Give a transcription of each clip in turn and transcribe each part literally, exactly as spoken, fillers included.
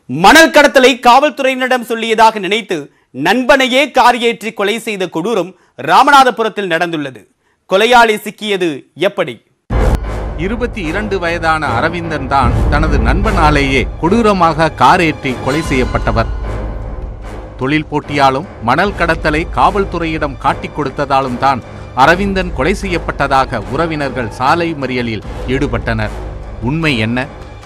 மணல் கடத்தலை காவல்துறையினரிடம் சொல்லியதாக நினைத்து நண்பனையே கார் ஏற்றி கொலை செய்த கொடூரம் ராமநாதபுரத்தில் நடந்துள்ளது. கொலையாளி சிக்கியது எப்படி? இருபத்தி இரண்டு வயதான அரவிந்தன் தான் தனது நண்பனாலேயே கொடூரமாக கார் ஏற்றி கொலை செய்யப்பட்டவர். தொழில் போட்டியாலும் மணல் கடத்தலை காவல்துறையிடம் காட்டிக் கொடுத்ததாலும் தான் அரவிந்தன் கொலை செய்யப்பட்டதாக உறவினர்கள் சாலை மறியலில் ஈடுபட்டனர். உண்மை என்ன?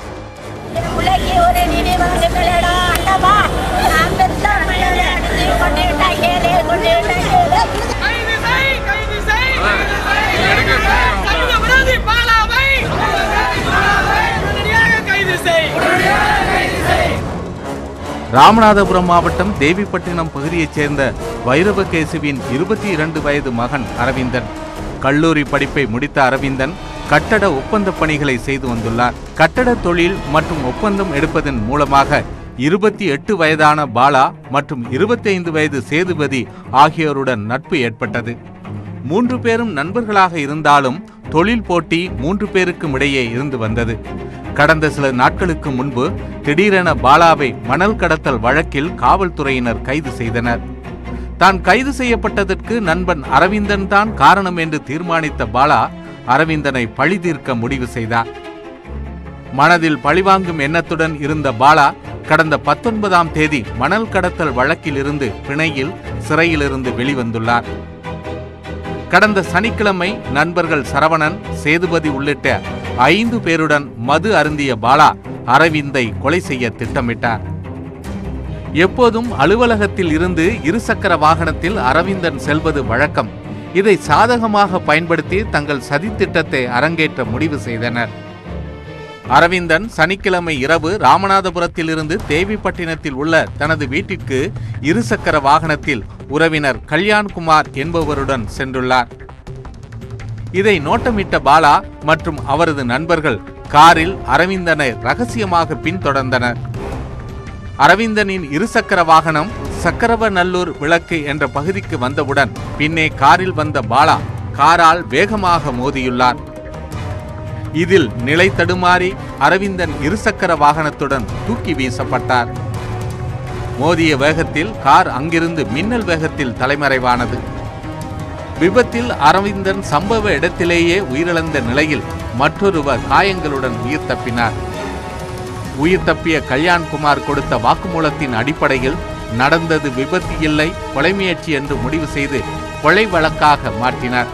ராமநாதபுரம் மாவட்டம் தேவிப்பட்டினம் பகுதியைச் சேர்ந்த வைரவகேசுவின் இருபத்தி இரண்டு வயது மகன் அரவிந்தன். கல்லூரி படிப்பை முடித்த அரவிந்தன் கட்டட ஒப்பந்த பணிகளை செய்து வந்துள்ளார். கட்டட தொழில் மற்றும் ஒப்பந்தம் எடுப்பதன் மூலமாக இருபத்தி எட்டு வயதான பாலா மற்றும் இருபத்தி ஐந்து வயது சேதுபதி ஆகியோருடன் நட்பு ஏற்பட்டது. மூன்று பேரும் நண்பர்களாக இருந்தாலும் தொழில் போட்டி மூன்று பேருக்கும் இடையே இருந்து வந்தது. கடந்த சில நாட்களுக்கு முன்பு திடீரென பாலாவை மணல் கடத்தல் வழக்கில் காவல்துறையினர் கைது செய்தனர். தான் கைது செய்யப்பட்டதற்கு நண்பன் அரவிந்தன் தான் காரணம் என்று தீர்மானித்த பாலா அரவிந்தனை பழி தீர்க்க முடிவு செய்தார். மனதில் பழிவாங்கும் எண்ணத்துடன் இருந்த பாலா கடந்த பத்தொன்பதாம் தேதி மணல் கடத்தல் வழக்கில் இருந்து பிணையில் சிறையிலிருந்து வெளிவந்துள்ளார். கடந்த சனிக்கிழமை நண்பர்கள் சரவணன், சேதுபதி உள்ளிட்ட ஐந்து பேருடன் மது அருந்திய பாலா அரவிந்தை கொலை செய்ய திட்டமிட்டார். எப்போதும் அலுவலகத்தில் இருந்து இருசக்கர வாகனத்தில் அரவிந்தன் செல்வது வழக்கம். இதை சாதகமாக பயன்படுத்தி தங்கள் சதித்திட்டத்தை அரங்கேற்ற முடிவு செய்தனர். அரவிந்தன் சனிக்கிழமை இரவு ராமநாதபுரத்தில் இருந்து தேவிப்பட்டினத்தில் உள்ள தனது வீட்டிற்கு இருசக்கர வாகனத்தில் உறவினர் கல்யாண்குமார் என்பவருடன் சென்றுள்ளார். இதை நோட்டமிட்ட பாலா மற்றும் அவரது நண்பர்கள் காரில் அரவிந்தனை ரகசியமாக பின்தொடர்ந்தனர். அரவிந்தனின் இருசக்கர வாகனம் சக்கரவநல்லூர் விளக்கு என்ற பகுதிக்கு வந்தவுடன் பின்னே காரில் வந்த பாலா காரால் வேகமாக மோதியுள்ளார். இதில் நிலை தடுமாறி அரவிந்தன் இருசக்கர வாகனத்துடன் தூக்கி வீசப்பட்டார். மோதிய வேகத்தில் கார் அங்கிருந்து மின்னல் வேகத்தில் தலைமறைவானது. விபத்தில் அரவிந்தன் சம்பவ இடத்திலேயே உயிரிழந்த நிலையில் மற்றொருவர் காயங்களுடன் உயிர் தப்பினார். உயிர் தப்பிய கல்யாண்குமார் கொடுத்த வாக்குமூலத்தின் அடிப்படையில் நடந்தது விபத்து இல்லை, கொலை முயற்சி என்று முடிவு செய்து கொலை வழக்காக மாற்றினார்.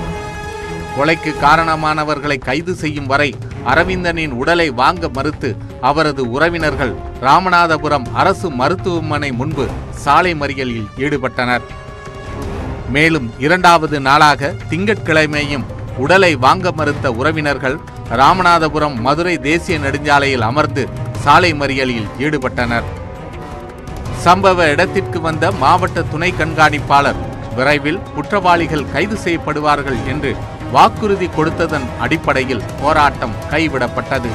கொலைக்கு காரணமானவர்களை கைது செய்யும் வரை அரவிந்தனின் உடலை வாங்க மறுத்து அவரது உறவினர்கள் ராமநாதபுரம் அரசு மருத்துவமனை முன்பு சாலை மறியலில் ஈடுபட்டனர். மேலும் இரண்டாவது நாளாக திங்கட்கிழமையும் உடலை வாங்க மறுத்த உறவினர்கள் ராமநாதபுரம் மதுரை தேசிய நெடுஞ்சாலையில் அமர்ந்து சாலை மறியலில் ஈடுபட்டனர். சம்பவ இடத்திற்கு வந்த மாவட்ட துணை கண்காணிப்பாளர் விரைவில் குற்றவாளிகள் கைது செய்யப்படுவார்கள் என்று வாக்குறுதி கொடுத்ததன் அடிப்படையில் போராட்டம் கைவிடப்பட்டது.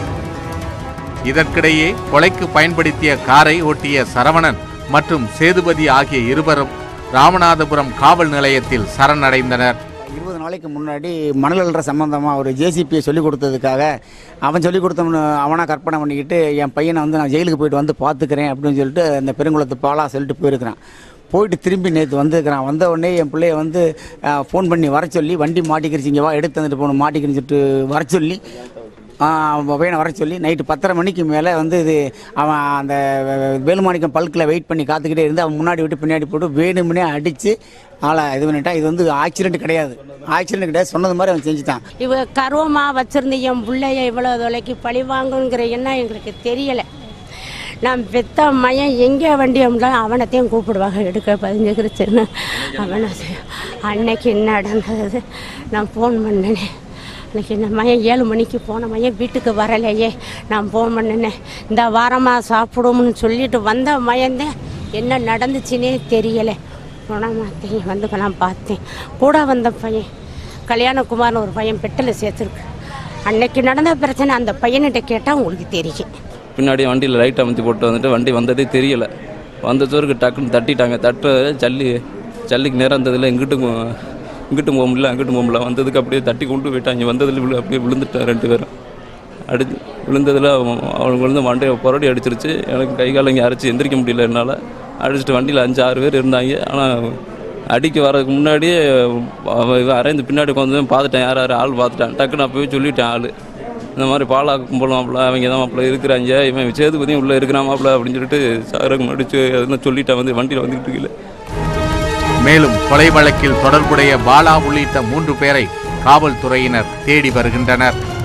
இதற்கிடையே கொலைக்கு பயன்படுத்திய காரை ஓட்டிய சரவணன் மற்றும் சேதுபதி ஆகிய இருவரும் ராமநாதபுரம் காவல் நிலையத்தில் சரணடைந்தனர். இருபது நாளைக்கு முன்னாடி மணல் அள்ளுற சம்பந்தமாக ஒரு ஜேசிபியை சொல்லிக் கொடுத்ததுக்காக அவன் சொல்லிக் கொடுத்தவனு அவனாக கற்பனை பண்ணிக்கிட்டு என் பையனை வந்து நான் ஜெயிலுக்கு போயிட்டு வந்து பார்த்துக்கிறேன் அப்படின்னு சொல்லிட்டு அந்த பெருங்குளத்து பாலா சொல்லிட்டு போயிருக்கிறான். போயிட்டு திரும்பி நேற்று வந்துருக்கிறான். வந்த உடனே என் பிள்ளைய வந்து ஃபோன் பண்ணி வர சொல்லி வண்டி மாட்டிக்கிறிச்சிங்க வா எடுத்து வந்துட்டு போகணும் மாட்டிக்கின்னு சொல்லிட்டு வர சொல்லி பையனை வர சொல்லி நைட்டு பத்தரை மணிக்கு மேலே வந்து இது அவன் அந்த வேலுமாணிக்கம் பல்கில் வெயிட் பண்ணி காத்துக்கிட்டே இருந்து அவன் முன்னாடி விட்டு பின்னாடி போட்டு வேணுமுன்னே அடித்து ஆளை இது பண்ணிட்டான். இது வந்து ஆக்சிடென்ட் கிடையாது, ஆக்சிடென்ட் கிடையாது, சொன்னது மாதிரி அவன் செஞ்சுட்டான். இவ கருவமாக வச்சுருந்த என் பிள்ளைய இவ்வளோ தொலைக்கு பழி வாங்குங்கிற எண்ணம் எங்களுக்கு தெரியலை. நான் பெத்த மையன் எங்கே வண்டி அம்லாம் அவனத்தையும் கூப்பிடுவாங்க எடுக்க பதிஞ்சுக்கிருச்சுன்னு. அவனை அன்னைக்கு நடந்தது நான் ஃபோன் பண்ணினேன். அன்றைக்கி இந்த மையன் ஏழு மணிக்கு போன மையன் வீட்டுக்கு வரலையே நான் ஃபோன் பண்ணினேன். இந்த வாரமாக சாப்பிடும்னு சொல்லிட்டு வந்த மையந்தேன் என்ன நடந்துச்சுன்னே தெரியலை. போனால் மாத்தேன் வந்துக்கலாம் பார்த்தேன். கூட வந்த பையன் கல்யாணகுமார்னு ஒரு பையன் பெட்டில் சேர்த்துருக்கு. அன்னைக்கு நடந்த பிரச்சனை அந்த பையன்கிட்ட கேட்டால் உங்களுக்கு தெரியும். பின்னாடி வண்டியில் லைட் அமைத்து போட்டு வந்துட்டு வண்டி வந்ததே தெரியலை. வந்த சோருக்கு டக்குன்னு தட்டிட்டாங்க. தட்டு ஜல்லி ஜல்லிக்கு நேரம் இருந்ததில்லை. இங்கிட்டும் இங்கிட்டும் போக முடியல அங்கிட்டும் போக முடியல. வந்ததுக்கு அப்படியே தட்டி கொண்டு போயிட்டாங்க. வந்ததில் அப்படியே விழுந்துட்டா ரெண்டு பேரும். அடி விழுந்ததில் அவனுக்கு வந்து மண்டையை புரடி அடிச்சிருச்சு. எனக்கு கை காலம் இங்கே அரைச்சி எந்திரிக்க முடியல என்னால். அடிச்சுட்டு வண்டியில் அஞ்சு ஆறு பேர் இருந்தாங்க. ஆனால் அடிக்க வரதுக்கு முன்னாடியே அரைந்து பின்னாடி கொஞ்சம் பார்த்துட்டேன், யார் யார் ஆள் பார்த்துட்டேன். டக்குன்னு நான் போய் சொல்லிட்டேன், ஆள் இந்த மாதிரி பாலா கும்பல் மாப்பிள்ள அவங்க தான் மாப்பிள்ள இருக்கிறாங்க, இவன் சேதுபதியும் உள்ளே இருக்கிறான் மாப்பிள்ள அப்படின்னு சொல்லிட்டு சாருக்கு முடிச்சு அதெல்லாம் சொல்லிட்டேன். வந்து வண்டியில் வந்துக்கிட்டு இருக்கல. மேலும் கொலை வழக்கில் தொடர்புடைய பாலா உள்ளிட்ட மூன்று பேரை காவல்துறையினர் தேடி வருகின்றனர்.